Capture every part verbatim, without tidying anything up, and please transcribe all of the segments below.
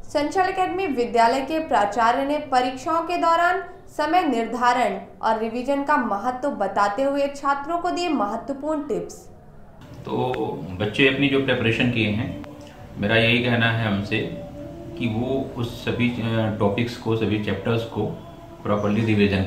संचल academy विद्यालय के प्राचार्य ने परीक्षाओं के दौरान समय निर्धारण और रिवीजन का महत्व बताते हुए छात्रों को दिए महत्वपूर्ण टिप्स। तो बच्चे अपनी जो प्रिपरेशन किए हैं, मेरा यही कहना है हमसे कि वो उस सभी टॉपिक्स को, सभी चैप्टर्स को प्रॉपर्ली रिवीजन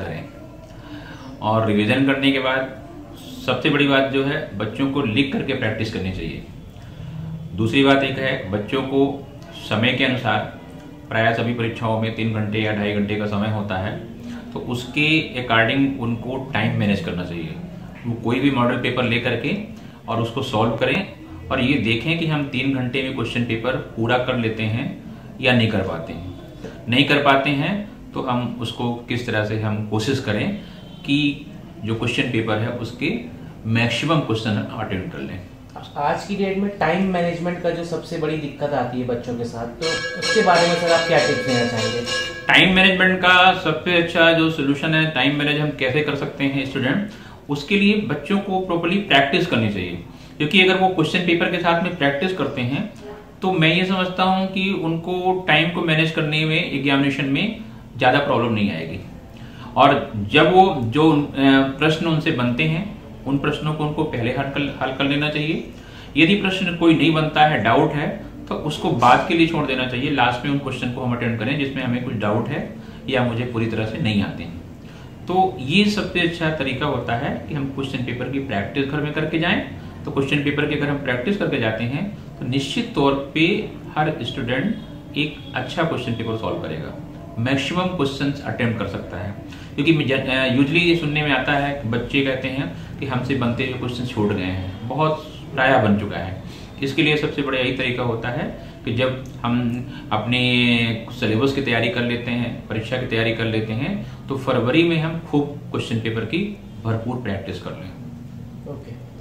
करें। और रिवीजन करने के बाद सबसे बड़ी बात जो है, बच्चों को लिख करके प्रैक्टिस करनी चाहिए। दूसरी बात एक है, बच्चों को समय के अनुसार, प्रायः सभी परीक्षाओं में तीन घंटे या ढाई घंटे का समय होता है, तो उसके अकॉर्डिंग उनको टाइम मैनेज करना चाहिए। वो कोई भी मॉडल पेपर ले करके और उसको सॉल्व करें और ये देखें कि हम तीन घंटे में क्वेश्चन पेपर पूरा कर लेते हैं या नहीं कर पाते हैं। नहीं कर पाते हैं तो हम उसको किस तरह से हम कोशिश करें कि जो क्वेश्चन पेपर है उसके मैक्सिमम क्वेश्चन अटेम्प्ट कर लें। आज की डेट में टाइम मैनेजमेंट का जो सबसे बड़ी दिक्कत आती है बच्चों के साथ, तो उसके बारे में सर आप क्या टिप्स देना चाहेंगे? टाइम मैनेजमेंट का सबसे अच्छा जो सोल्यूशन है, टाइम मैनेज हम कैसे कर सकते हैं स्टूडेंट, उसके लिए बच्चों को प्रॉपर्ली प्रैक्टिस करनी चाहिए। क्योंकि अगर वो क्वेश्चन पेपर के साथ में प्रैक्टिस करते हैं तो मैं ये समझता हूं कि उनको टाइम को मैनेज करने में एग्जामिनेशन में ज़्यादा प्रॉब्लम नहीं आएगी। और जब वो जो प्रश्न उनसे बनते हैं, उन प्रश्नों को उनको पहले हल कर हल कर लेना चाहिए। यदि प्रश्न कोई नहीं बनता है, डाउट है, तो उसको बाद के लिए छोड़ देना चाहिए। लास्ट में उन क्वेश्चन को हम अटेंड करें जिसमें हमें कुछ डाउट है या मुझे पूरी तरह से नहीं आते हैं। तो ये सबसे अच्छा तरीका होता है कि हम क्वेश्चन पेपर की प्रैक्टिस घर में करके जाएं। तो क्वेश्चन पेपर की अगर हम प्रैक्टिस करके जाते हैं तो निश्चित तौर पे हर स्टूडेंट एक अच्छा क्वेश्चन पेपर सॉल्व करेगा, मैक्सिमम क्वेश्चंस अटेम्प्ट कर सकता है। क्योंकि यूजली ये सुनने में आता है कि बच्चे कहते हैं कि हमसे बनते हुए क्वेश्चन छूट गए हैं, बहुत प्रायः बन चुका है। इसके लिए सबसे बड़ा यही तरीका होता है कि जब हम अपने सिलेबस की तैयारी कर लेते हैं, परीक्षा की तैयारी कर लेते हैं, तो फरवरी में हम खूब क्वेश्चन पेपर की भरपूर प्रैक्टिस कर लें। ओके।